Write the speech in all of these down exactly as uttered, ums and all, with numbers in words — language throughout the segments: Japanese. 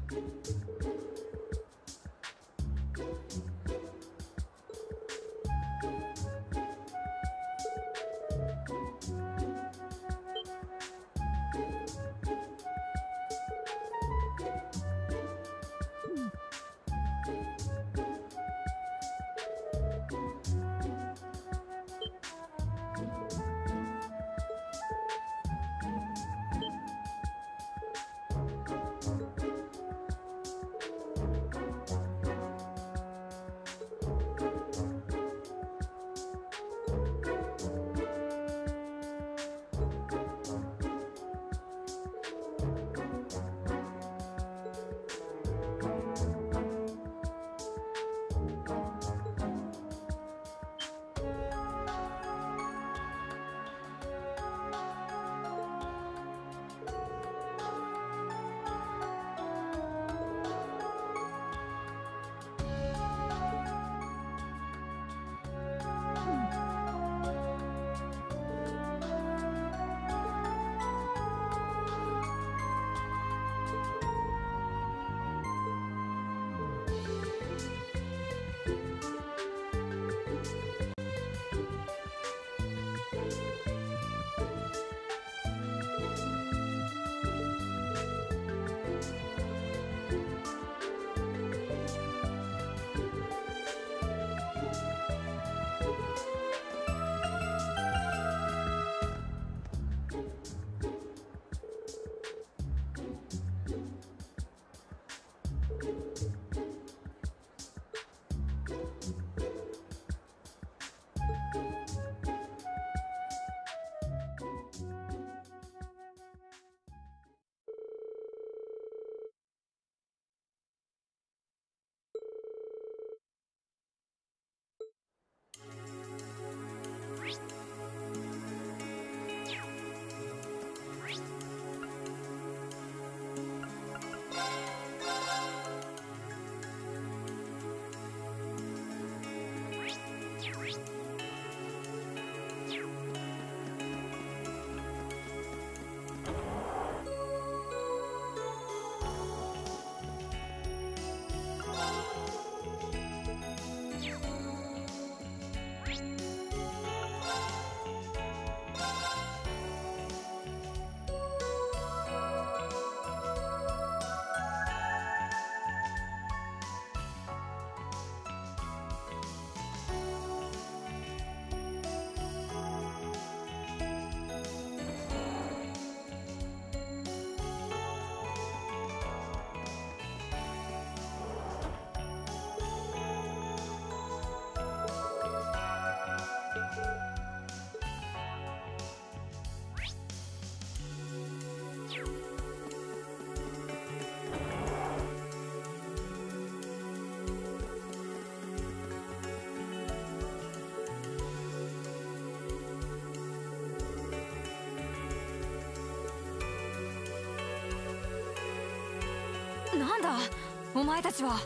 なんだお前たちは。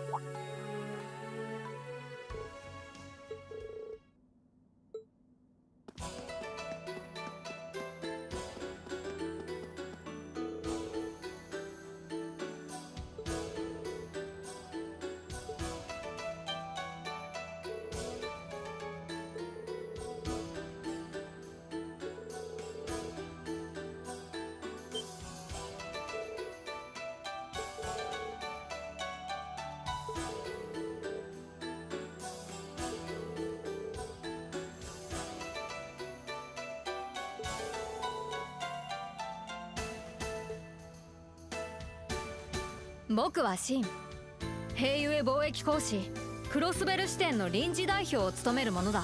僕はシン、平ゆえ貿易講師クロスベル支店の臨時代表を務める者だ。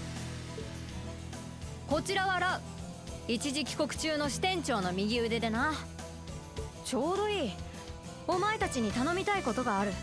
こちらはラウ、一時帰国中の支店長の右腕でな。ちょうどいい、お前たちに頼みたいことがある。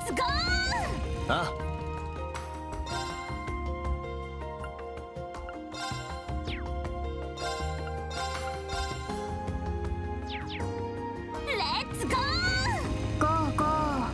ツゴー。 あレッツゴー。ゴーゴー。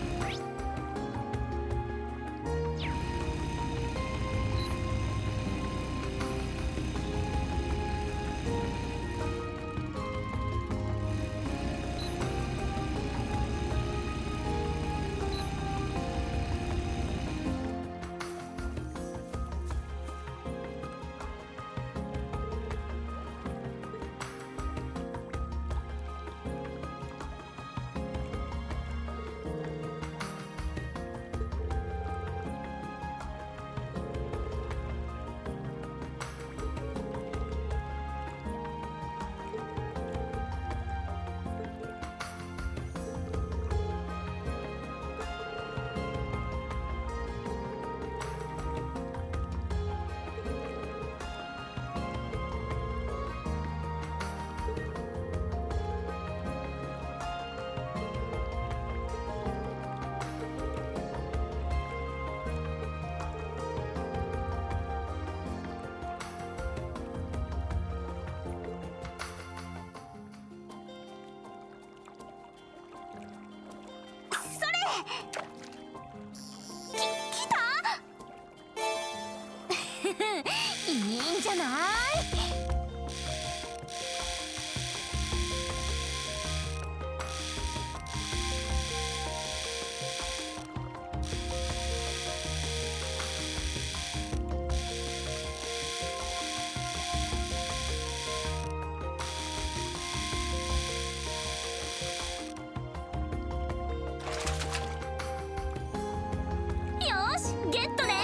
いいんじゃない？よーし、ゲットね。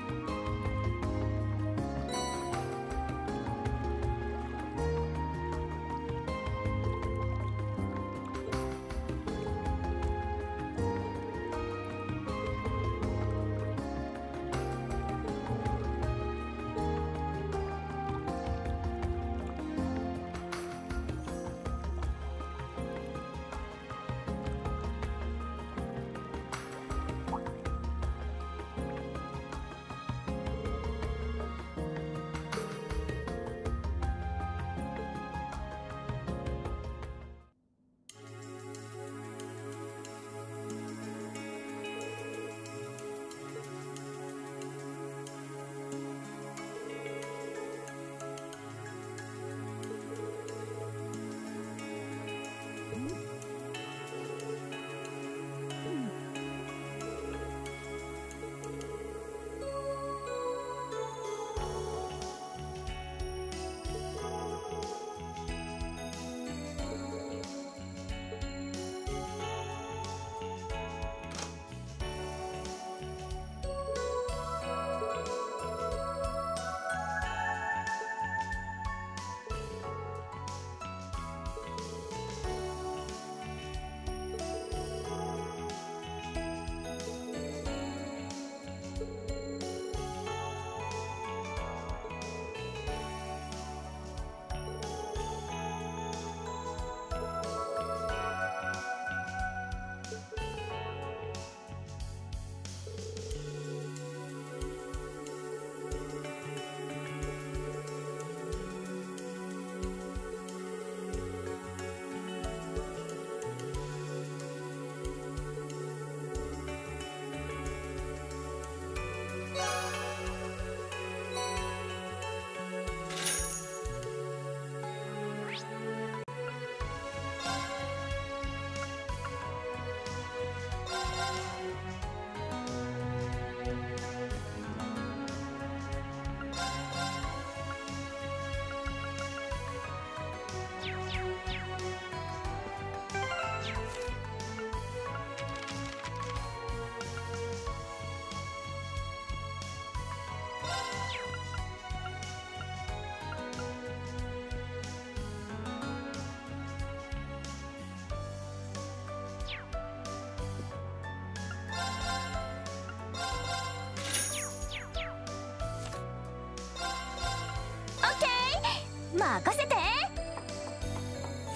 任せて。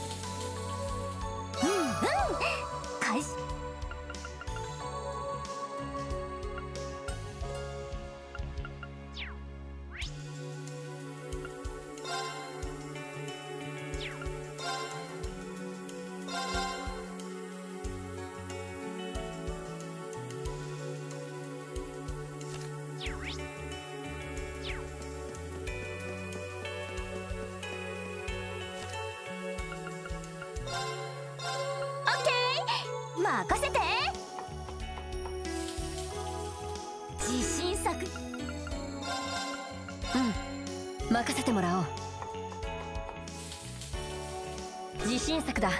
うんうん、開始。 任せて。自信作。 うん、任せてもらおう。自信作だ。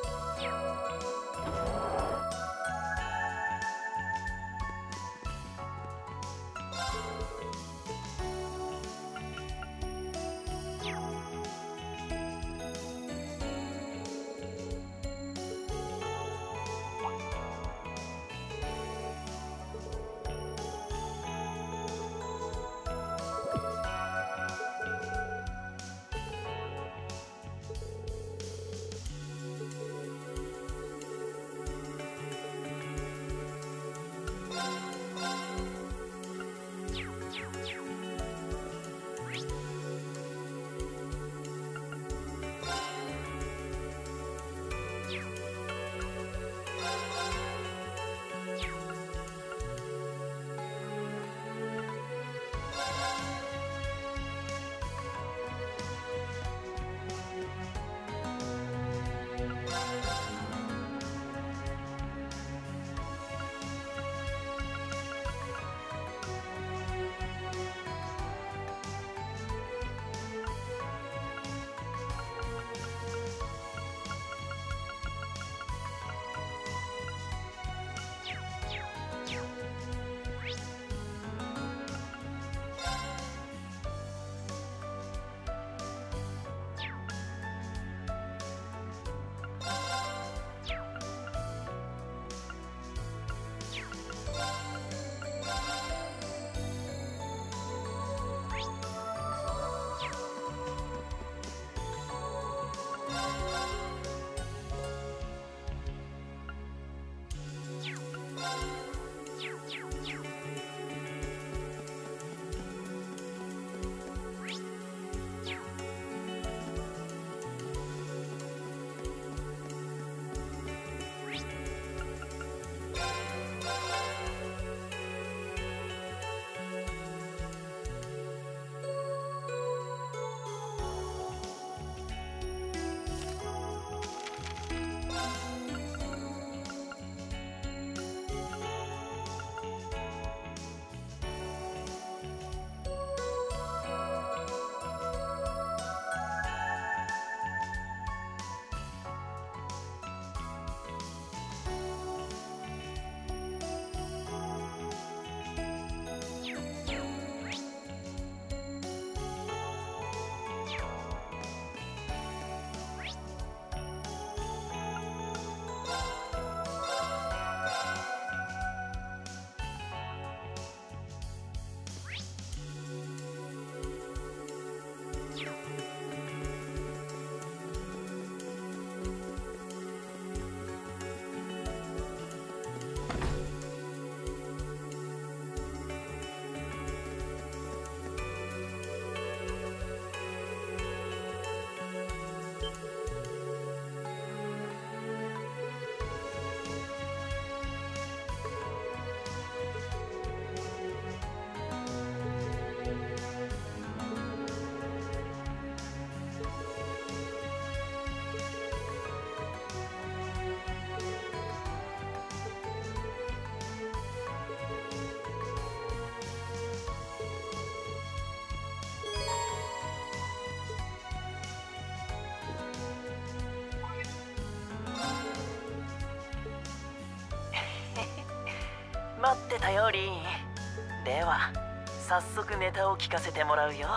待ってたよリーン。では早速ネタを聞かせてもらうよ。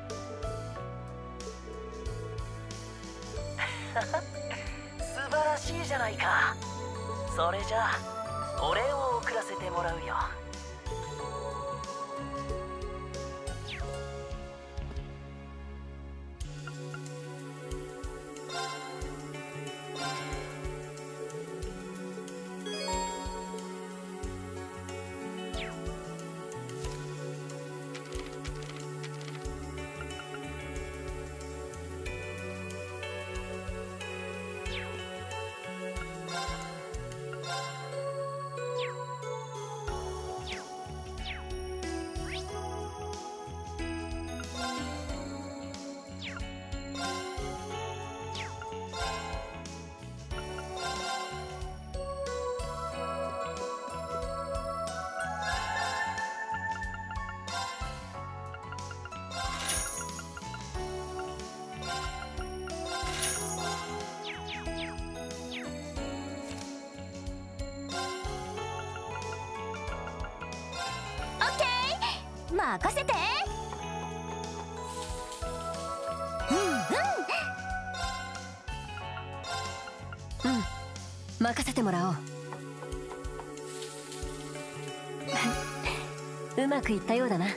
素晴らしいじゃないか。それじゃあお礼を送らせてもらうよ。 任せて。うんうんうん、任せてもらおう。うまくいったようだな。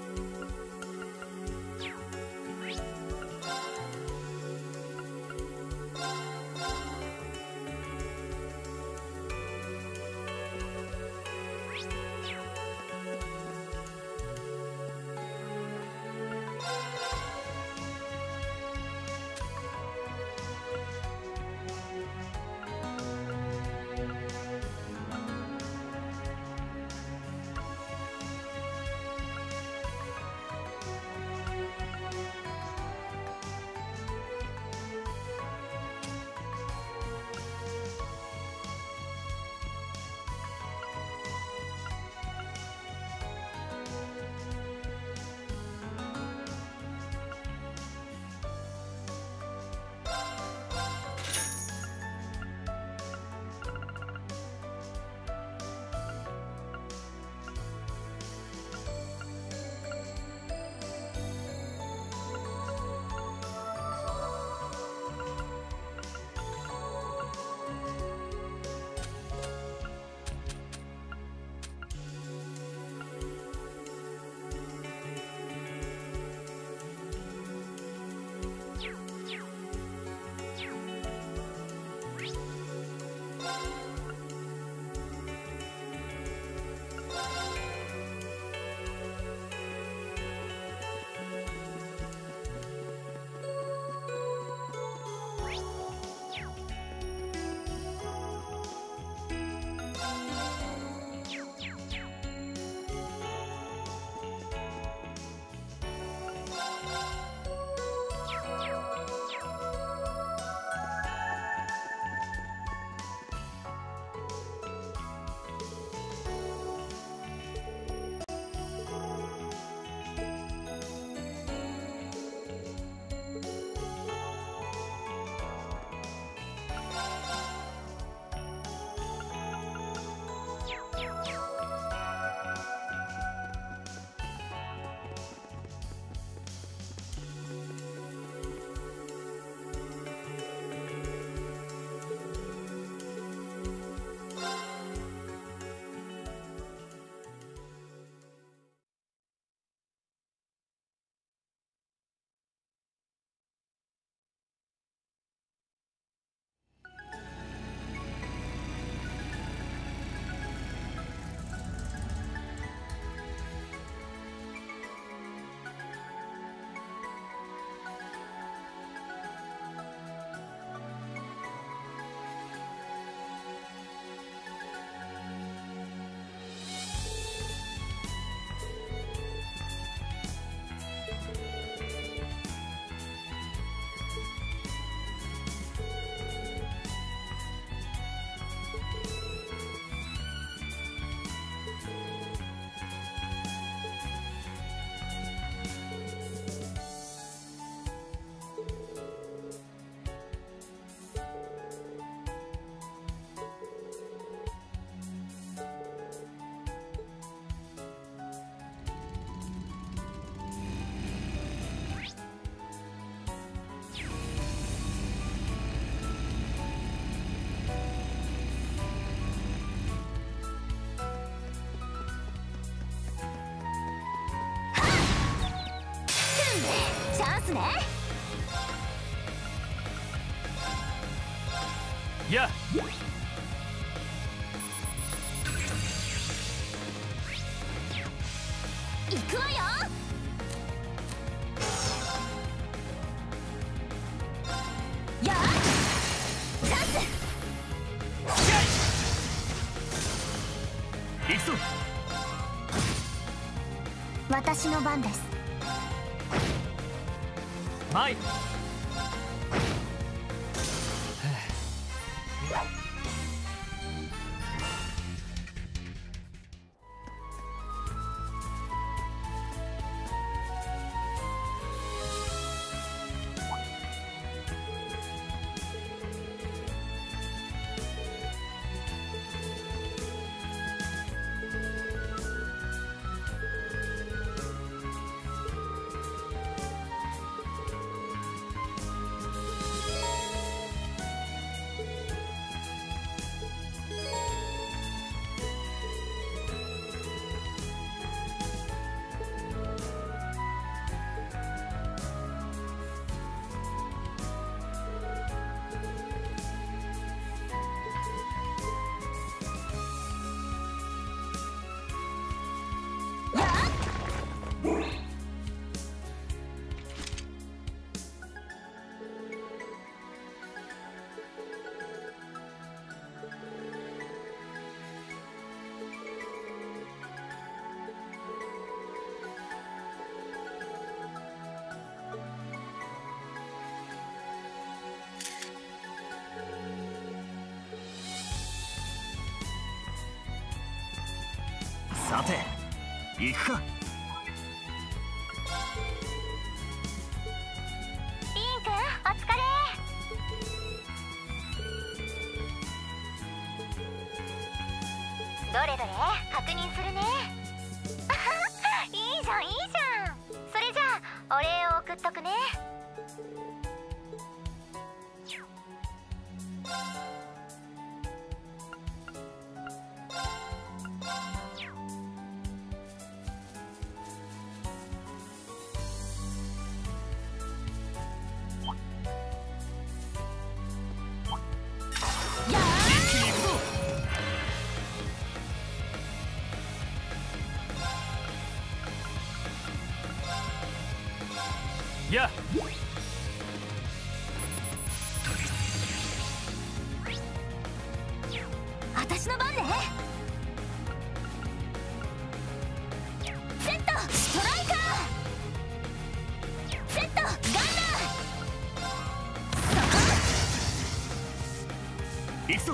ますね。 やっ行くわよ。やっチャンス。 行くぞ。 私の番です。 前さて行くか。 リンくんお疲れ。どれどれ確認するね。いいじゃんいいじゃん。それじゃあお礼を送っとくね。 やあ、 私の番ね。セットストライカー、セットガンナー、 行くぞ。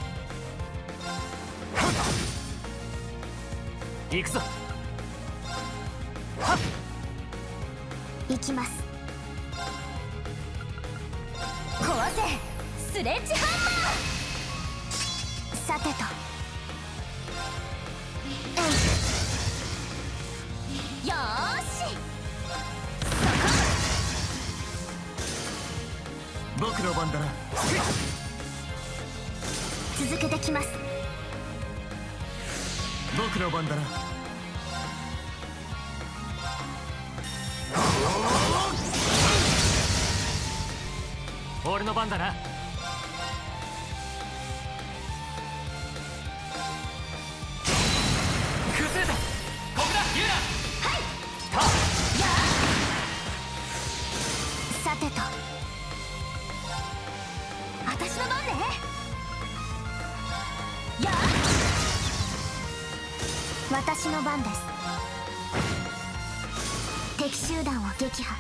行くぞ。はっ、 行きます。壊せスレッジハンマー。さてと、うん、よーし、 僕の番だな。 続けてきます。 僕の番だな。俺の番だな。崩れた。ここだユーナ。 はいはっ、 やあ、さてと、私の番ね。やあ、私の番です。敵集団を撃破。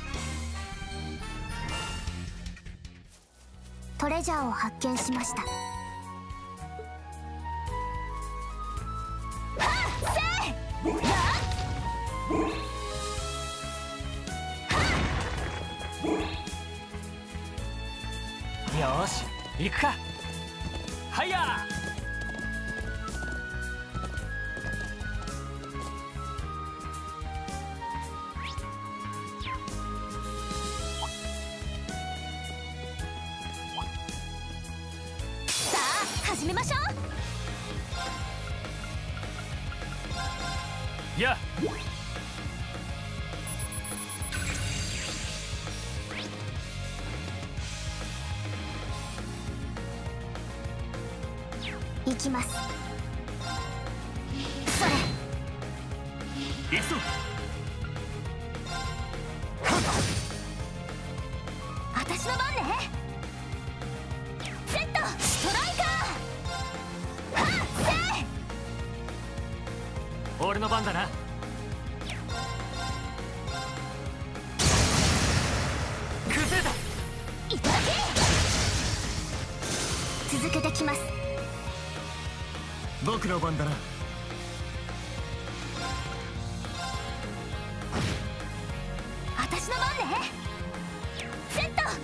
トレジャーを発見しました。はっせー、やっ、 よーし行くか。はいや始めましょー。やあ、 う。行きます。それ、 行くぞ。 私の番ね。セットストライカー、はっせー、 俺の番だな。崩れた。 いただき。続けてきます。 僕の番だな。 私の番ね。セットガンナー、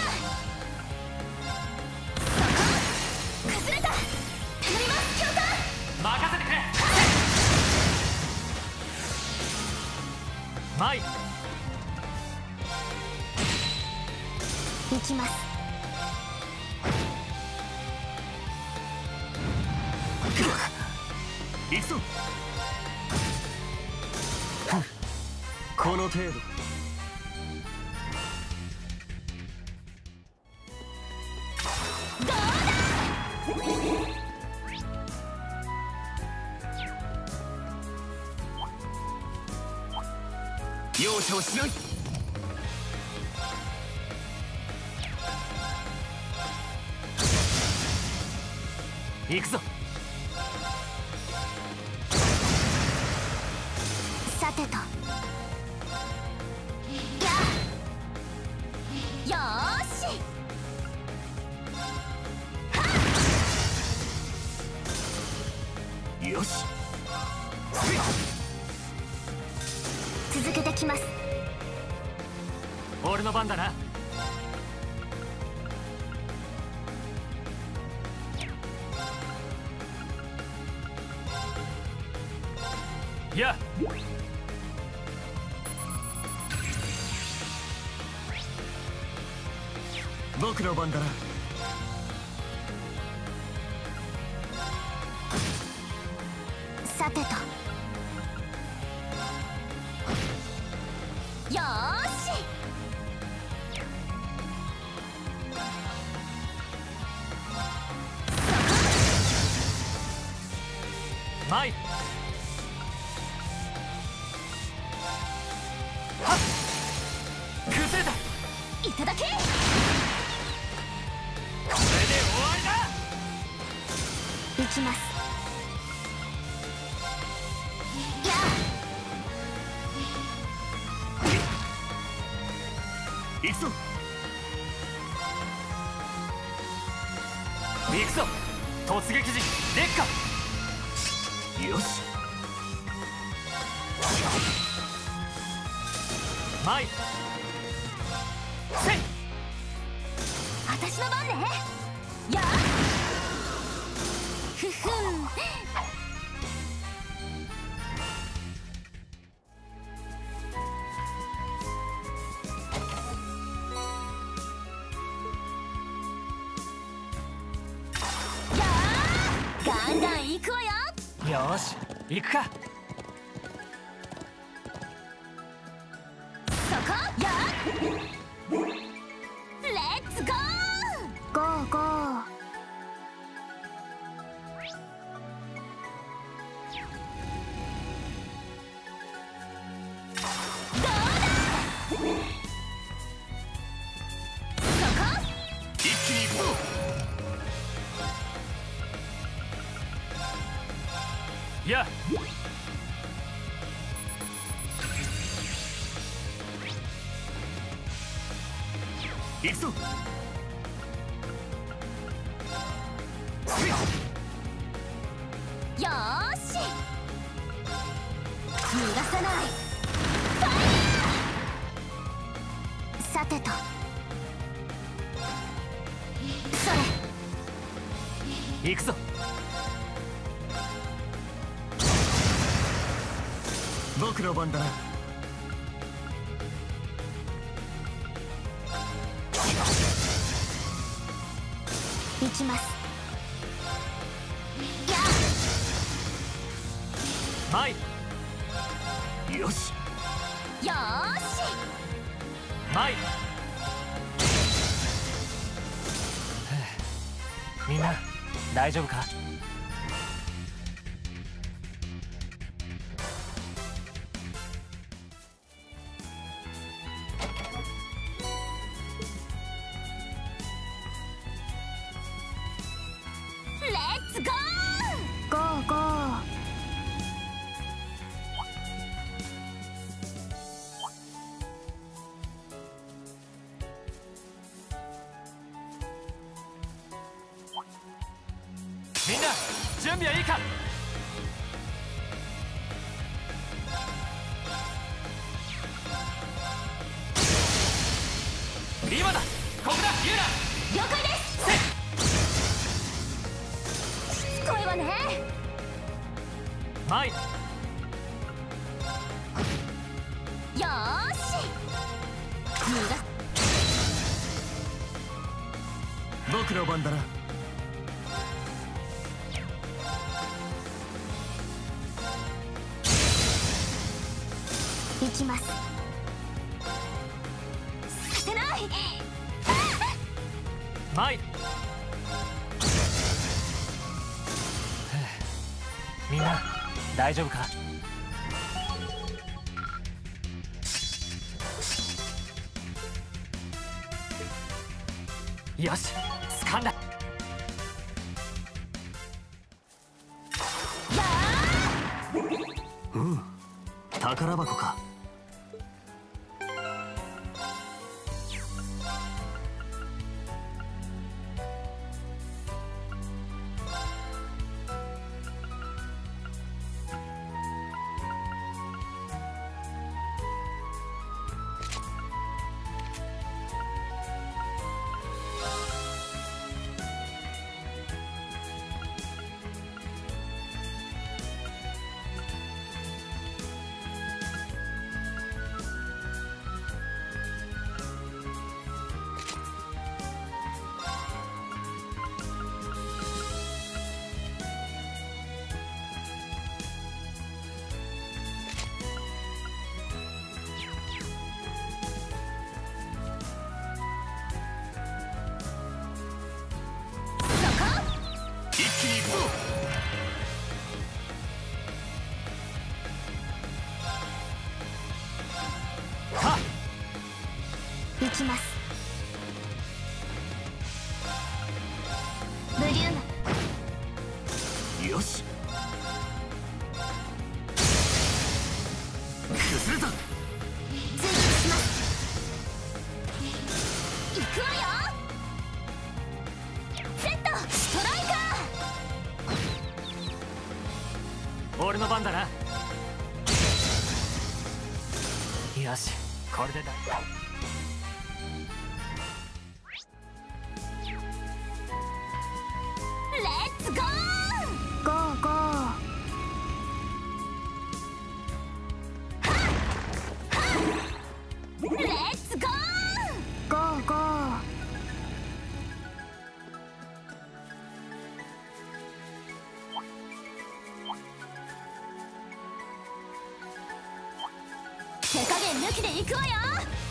そこ崩れた。頼みます教官。 任せてくれ。マイ、 行きます。 行くぞ。この程度。 どうだ。 容赦をしない。行くぞ。 さてと、やよーし、はよし。 きます。 俺の番だな。や僕の番だな。 さてと、よーし。 マイはっ崩れた。 いただけ。 これで終わりだ。 行きます。やあ行くぞ行くぞ。突撃時烈火。よしマイせい。 私の番ね。やふふん。やーガンガン行くわよ。 よーし行くか。 そこやレッツゴーゴーゴー。どうだ。そこ一気に行くぞ。や行くぞ。 よーし。逃がさない。ファイヤー。さてと、それ行くぞ。僕の番だな。 行きます。やマイよしよーし。 マイみんな大丈夫か。 レッツゴーゴーゴー。 みんな準備はいいか。今だ。ここだユーナ。 了解です。しつこいわね。 マイよーし。逃が僕の番だな。 行きます。させない。 マイみんな大丈夫か。よし掴んだ。 やうん宝箱か。 きます。ブリューム。 よし、崩れた。 追撃します。行くわよ。セットストライカ俺の番だな。よし、これでだ。 ー。レッツゴーゴーゴー。レッツゴーゴーゴー。手加減抜きでいくわよ。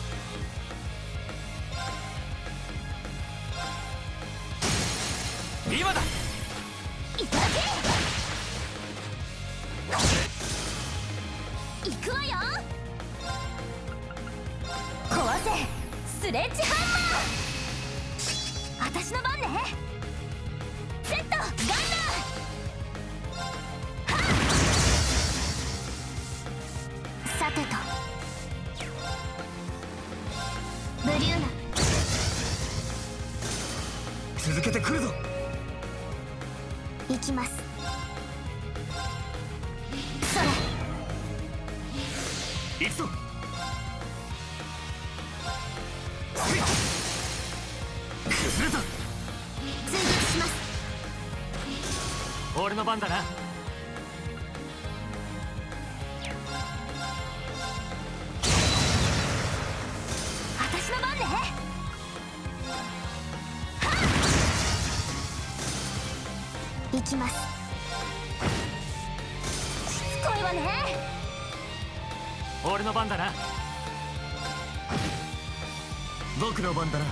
今だ。 いただけ。いくわよ。壊せスレッジハンマー。私の番ね。セットガンダー。さてとブリューナ。 続けてくるぞ。 行きます。それ行くぞ。崩れた。 追撃します。 俺の番だな。 私の番ね。行きます。しつこいわね。 俺の番だな。僕の番だな。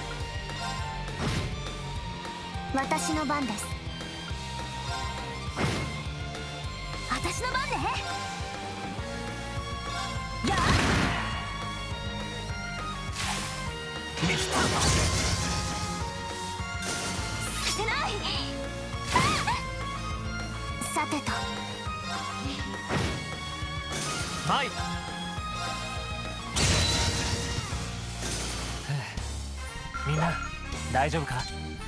私の番です。私の番ね。やっ見切った。 させない。さてとはい。みんな大丈夫か。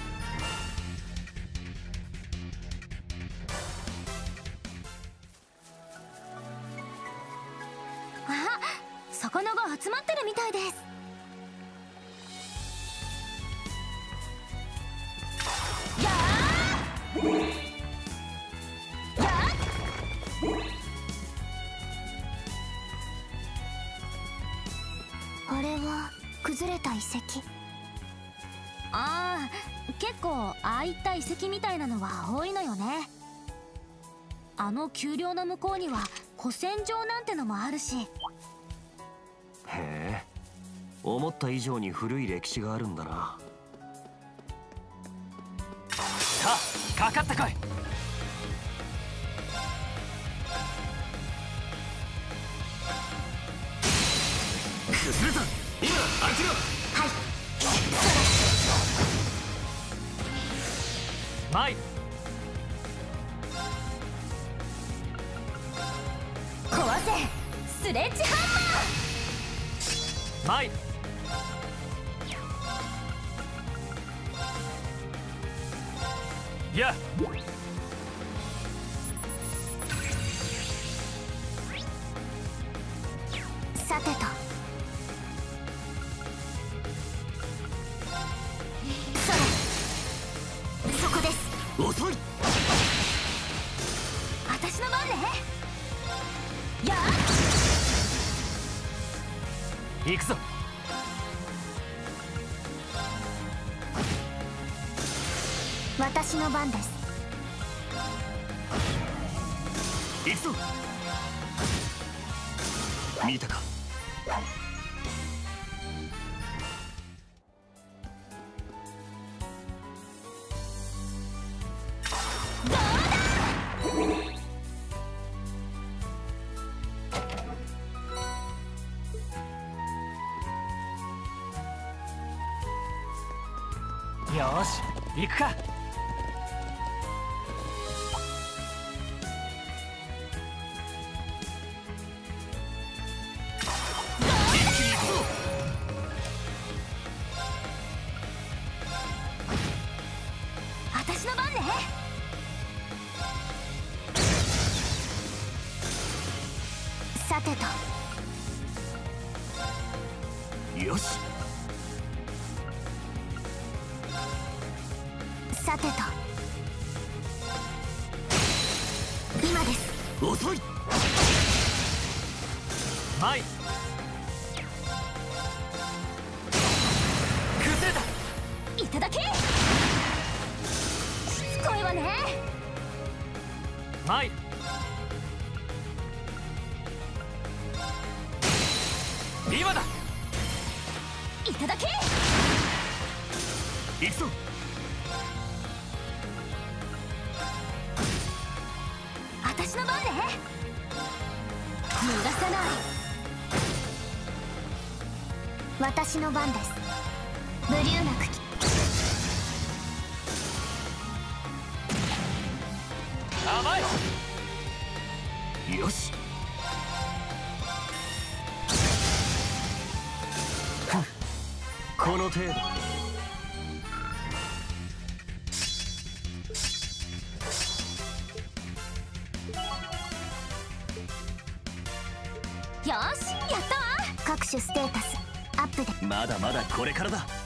あ、魚が集まってるみたいです。やーやー。あれは崩れた遺跡。ああ、結構ああいった遺跡みたいなのは多いのよね。あの丘陵の向こうには古戦場なんてのもあるし。 へえ、思った以上に古い歴史があるんだな。 さあ、かかってこい。 崩れた。今開けろ。 はい。 マイ。 壊せスレッジハンマイ。や。 マー。さてとそれそこです。 遅い。 私の番ね。やっ行くぞ。 私の番です。 行くぞ。見たか。 どうだ。 よーし行くか。 私の番ね。さてと。 よし。 さてと。今です。 遅い。 前。崩れた。 いただけ。しつこいわね。 前。今だ。 いただけ。 行くぞ。 私の番ね。逃がさない。私の番です。ブリューな茎。 甘い。 よし。この程度。 よし、やったわ。各種ステータスアップで。 まだまだこれからだ。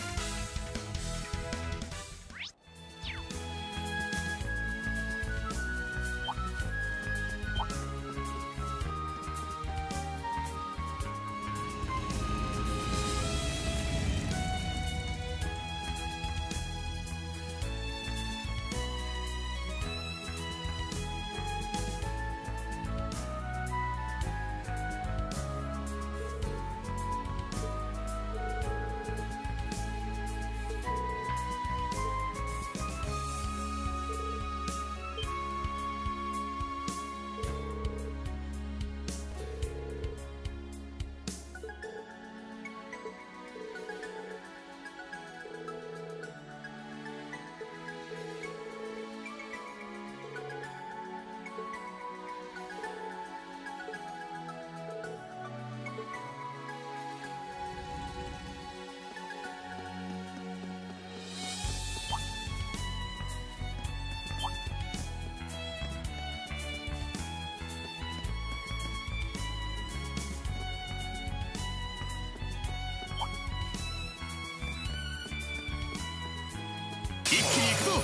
一気に行くぞ。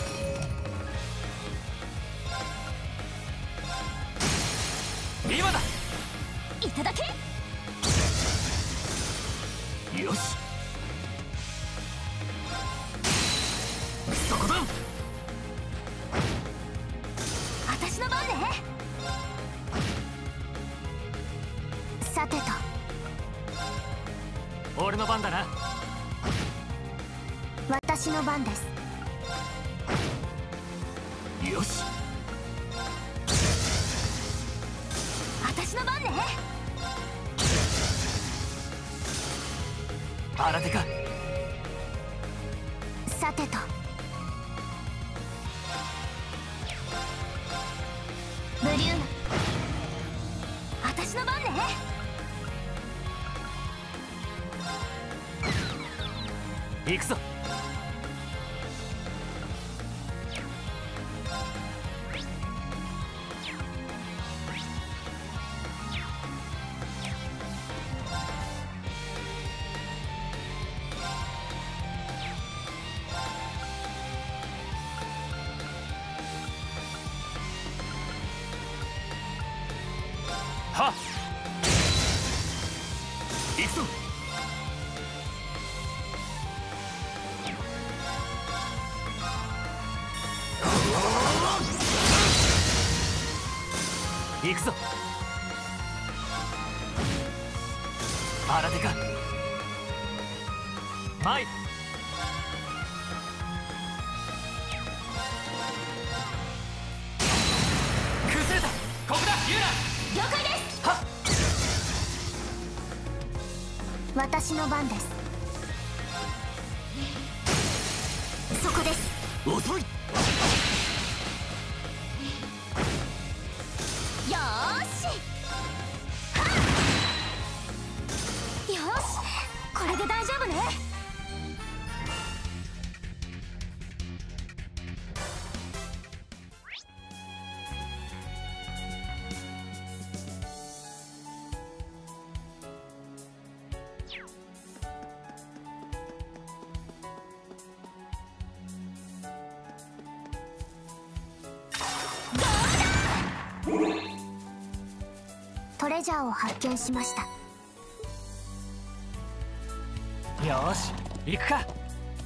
今だ。 いただけ。 よし。そこだ。 私の番ね。さてと。 俺の番だな。 私の番です。 よし。 私の番ね。 新手か。 さてと。ブリューナ。私の番ね。 行くぞ。はっ。 行くぞ。 行くぞ。新手か。前。崩れた。ここだユーラ。 了解です。 はっ。 私の番です。 遅い。 よーし、よーし、これで大丈夫ね。トレジャーを発見しました。 よーし、行くか。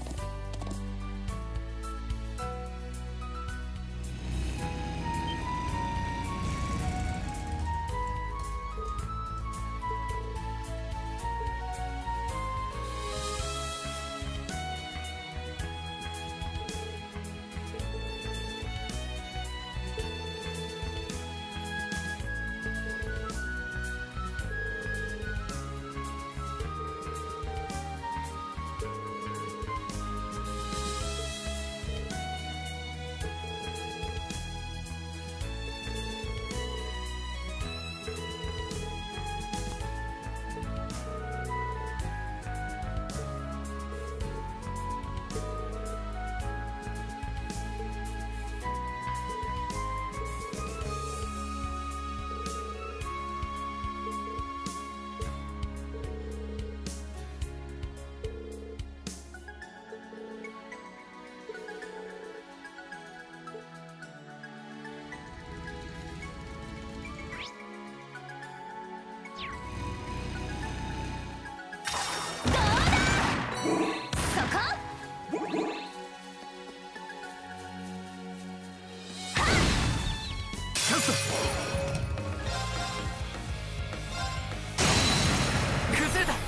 崩れた。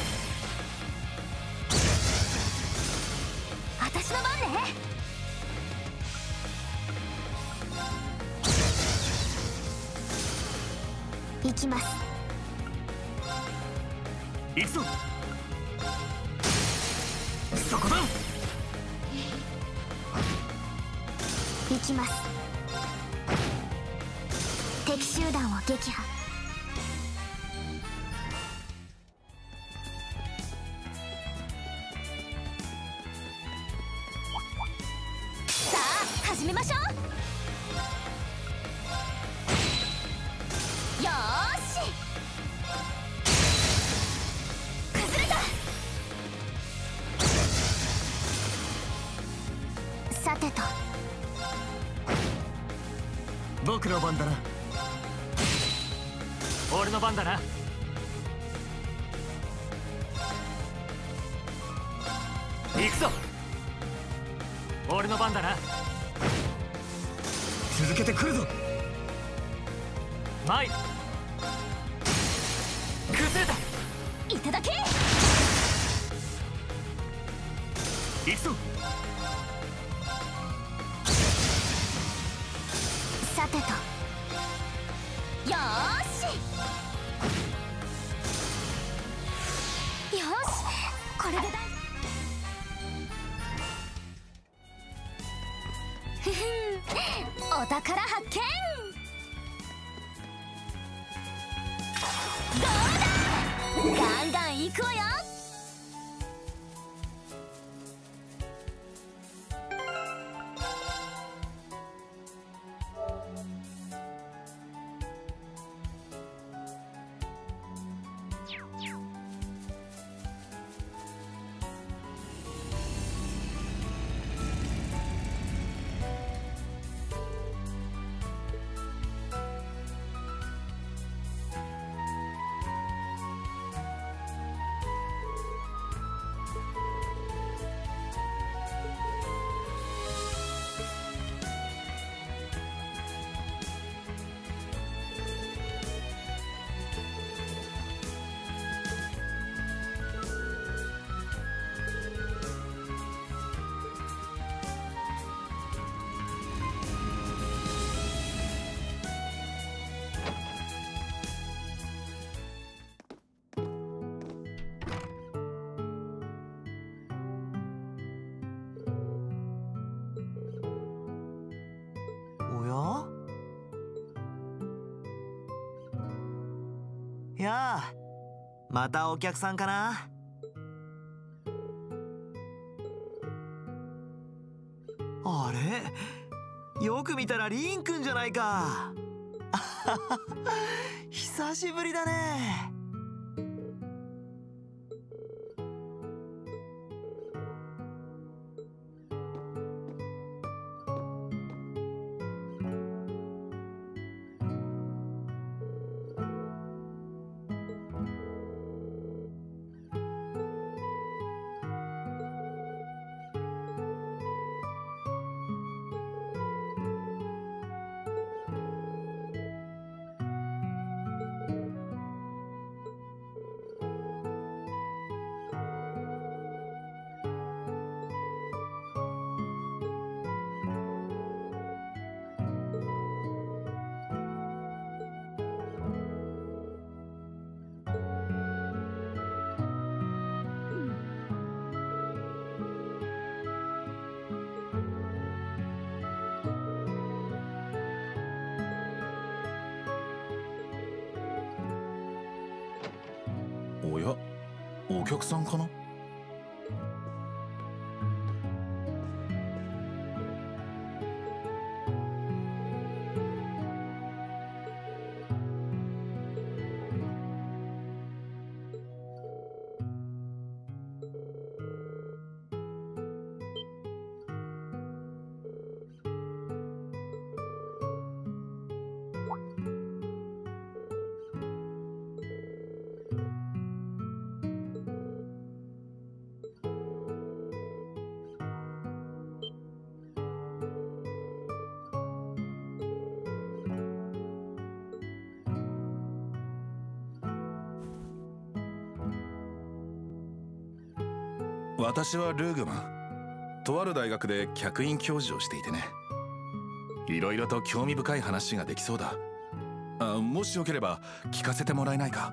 私の番ね。行きます。 行くぞ。そこだ。 行きます。敵集団を撃破。さあ始めましょう。よーし、崩れた。さてと、 僕の番だな。 俺の番だな。行くぞ。俺の番だな。 続けてくるぞ。 前。崩れた。 いただけ。 行くぞ。 さてと、よーし、よし、これでだ。ふふん、お宝発見。どうだ、ガンガン行くわよ。 やあ、またお客さんかな。あれ、よく見たらリーンくんじゃないか。久しぶりだね。 おや、お客さんかな。私はルーグマン。とある大学で客員教授をしていてね、いろいろと興味深い話ができそうだ。あ、もしよければ聞かせてもらえないか。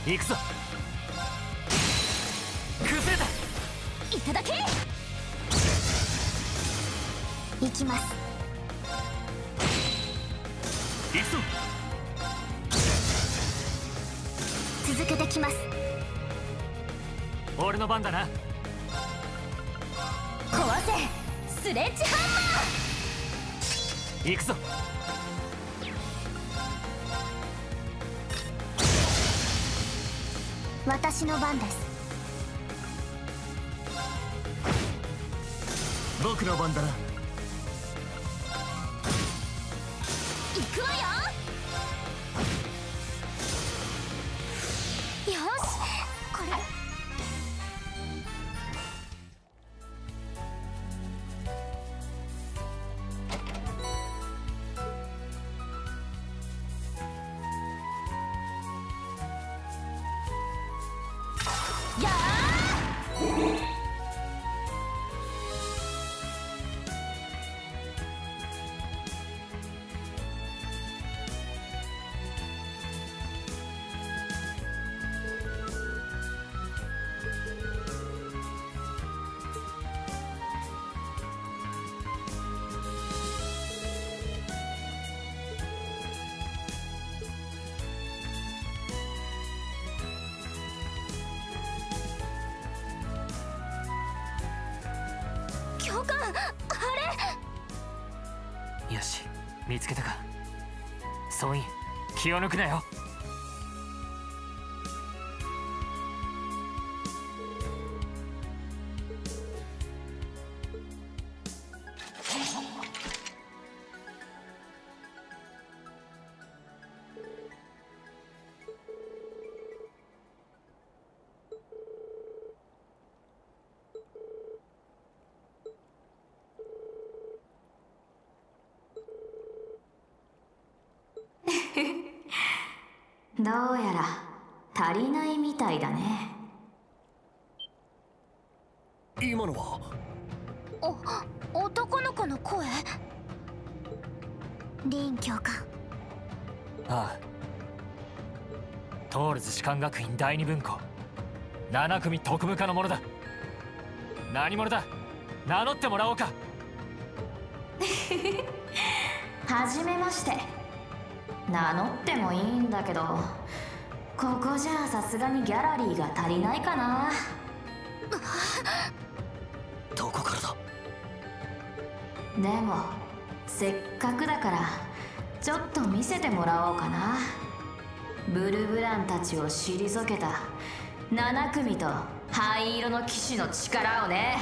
行くぞ。崩れた。 いただけ。行きます。 行くぞ。 続けてきます。 俺の番だな。 壊せスレッジハンマー。 行くぞ。 私の番です。 僕の番だな。 行くわよ。よし、これやー。教官、あれ。 よし、見つけたか。総員、気を抜くなよ。 どうやら足りないみたいだね。 今のはお、男の子の声。リーン教官。 ああ、トールズ士官学院第二分校なな組特務課のものだ。何者だ、名乗ってもらおうか。 はじめまして。名乗ってもいいんだけど、ここじゃあさすがにギャラリーが足りないかな。 どこからだ。 でもせっかくだからちょっと見せてもらおうかな。ブルブランたちを退けたなな組と灰色の騎士の力をね。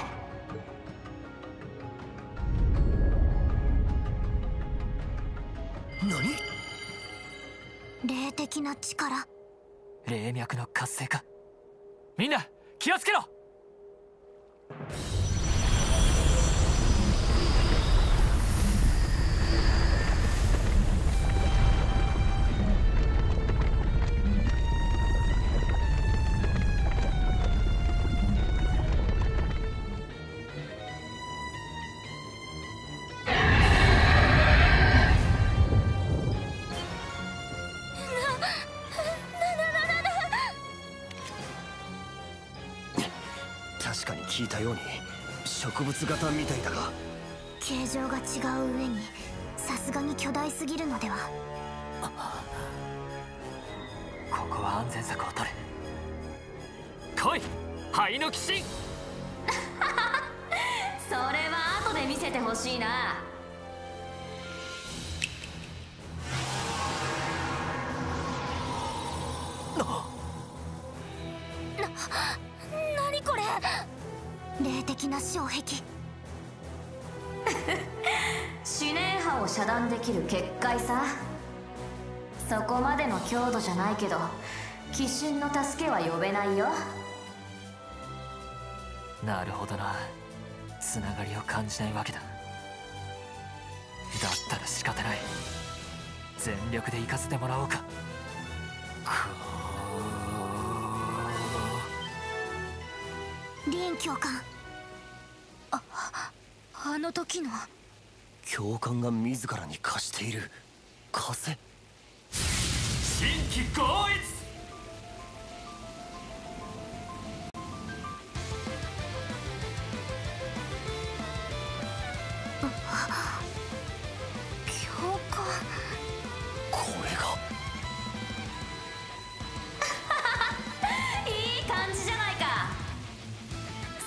何？ 霊的な力。 霊脈の活性化。みんな気をつけろ。 確かに聞いたように植物型みたいだが、 形状が違う上にさすがに巨大すぎるのでは。 ここは安全策を取れ。来い、灰の騎士。 それは後で見せてほしいな。 何これ。霊的な障壁。 思念波を遮断できる結界さ。そこまでの強度じゃないけど鬼神の助けは呼べないよ。 なるほどな、つながりを感じないわけだ。だったら仕方ない、全力で行かせてもらおうか。 リーン教官。あ、あの時の教官が自らに貸している風。 新規合一。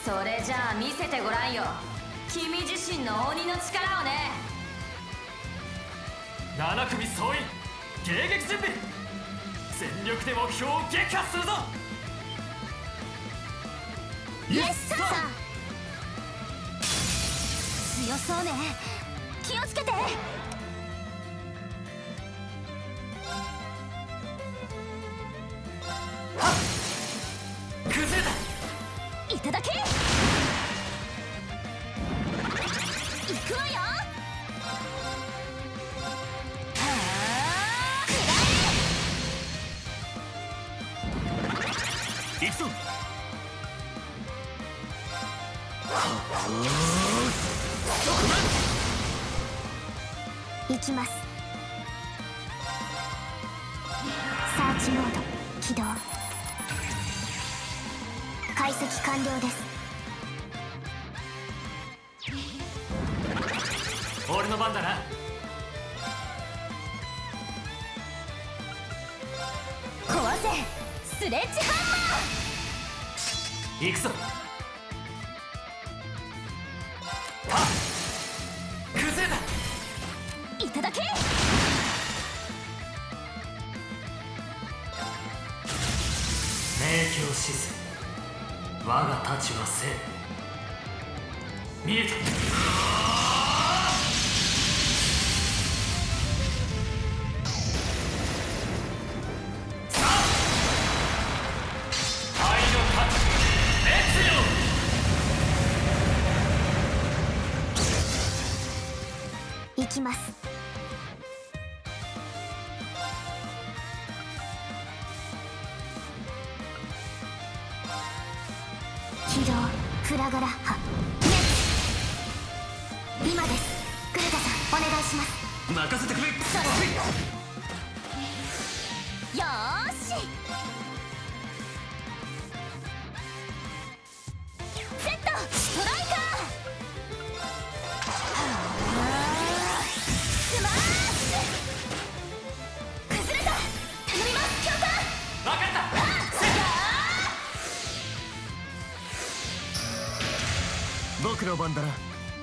それじゃあ見せてごらんよ、君自身の鬼の力をね。 なな組総員迎撃準備、全力で目標を撃破するぞ。 イエスサー。強そうね、気をつけて。 はっ、崩れた。 いただけ。行くわよ。はあ、 行くぞ。 行きます。サーチモード起動。解析完了です。 俺の番だな。 壊せスレッジハンマ行くぞ。はっ、崩れた。 ー。いただけ。 明鏡止水、我が太刀は生。見えた。 行きます。起動フラガラッハネッツ。今です。グルタさんお願いします。 任せてくれ。 それよーし。セットストライカー。スマッシュ。崩れた。頼みます教官。 分かった。 僕の番だな。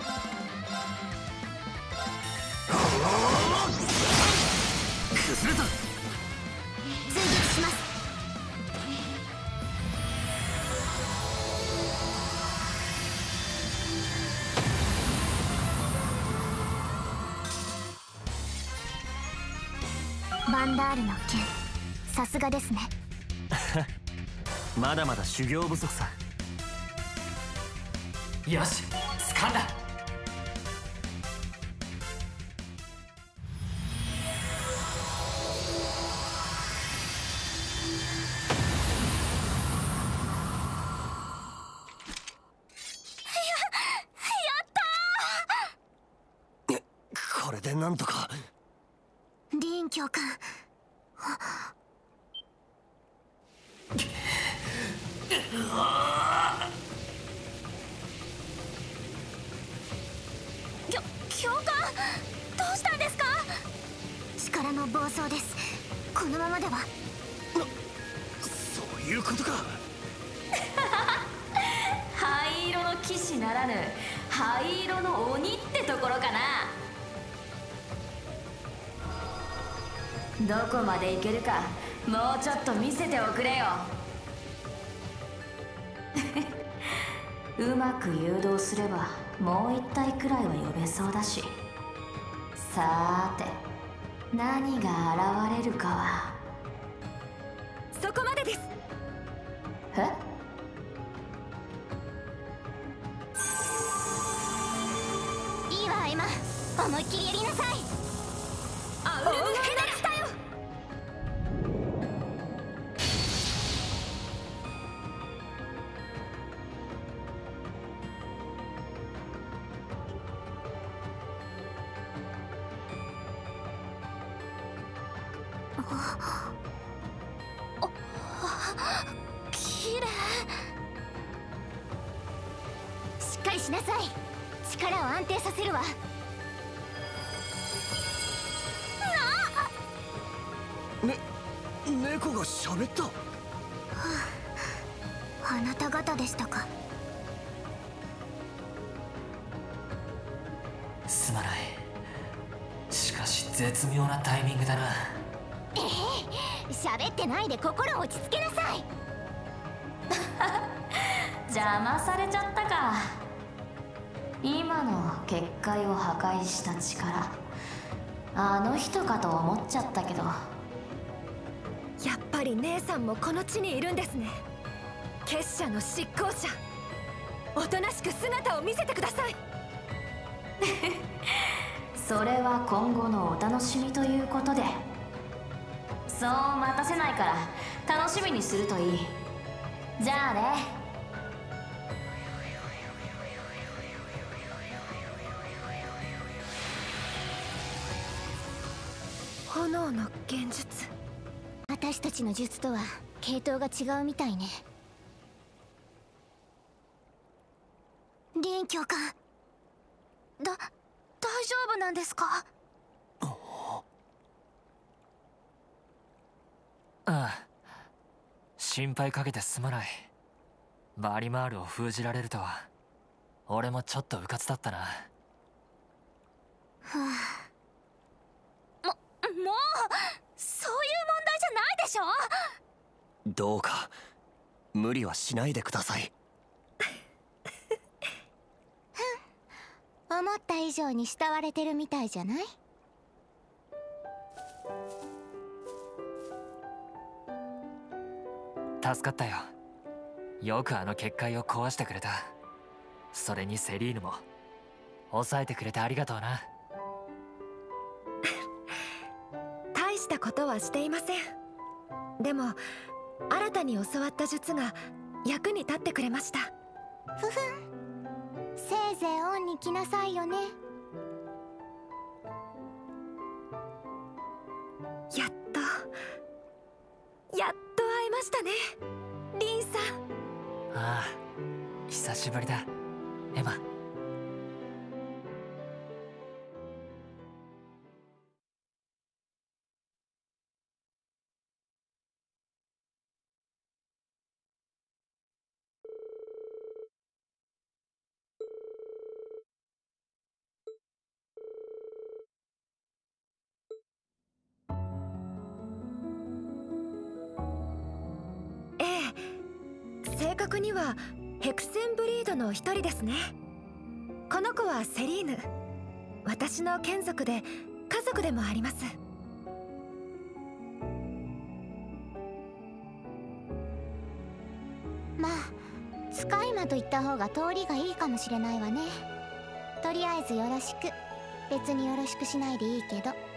崩れた。 追撃します。バンダールの剣、さすがですね。 まだまだ修行不足さ。 よし、掴んだ。 これでなんとか。 リーン教官。きょ教官、どうしたんですか。力の暴走です。このままでは。 そういうことか。 灰色の騎士ならぬ灰色の鬼ってところかな。どこまでいけるか、もうちょっと見せておくれよ。うまく誘導すればもう一体くらいは呼べそうだし。さーて、何が現れるかは。 そこまでです。 え？ いいわエマ、思いっきりやりなさい。 アウルムヘナ来たよ。 きれい。しっかりしなさい。力を安定させるわ。 ね、猫が喋った。 あなた方でしたか。 絶妙なタイミングだな。 ええ、喋ってないで心を落ち着けなさい。 邪魔されちゃったか。今の結界を破壊した力、あの人かと思っちゃったけど。 やっぱり姉さんもこの地にいるんですね。結社の執行者、おとなしく姿を見せてください。 それは今後のお楽しみということで、そう待たせないから楽しみにするといい。じゃあね。 炎の幻術。 私たちの術とは系統が違うみたいね。リーン教官、だ、大丈夫なんですか？ ああ、心配かけてすまない。バリマールを封じられるとは俺もちょっとうかつだったな。 はあ、も、もうそういう問題じゃないでしょ。 どうか無理はしないでください。 思った以上に慕われてるみたいじゃない？ 助かったよ。よくあの結界を壊してくれた。それにセリーヌも抑えてくれてありがとうな。 大したことはしていません。でも新たに教わった術が役に立ってくれました。 ふふん、せいぜいオンに来なさいよね。 やっとやっと会えましたね、リンさん。 ああ、久しぶりだエマ。 正確にはヘクセンブリードの一人ですね。この子はセリーヌ、私の眷属で家族でもあります。 まあ使い魔と言った方が通りがいいかもしれないわね。とりあえずよろしく。別によろしくしないでいいけど。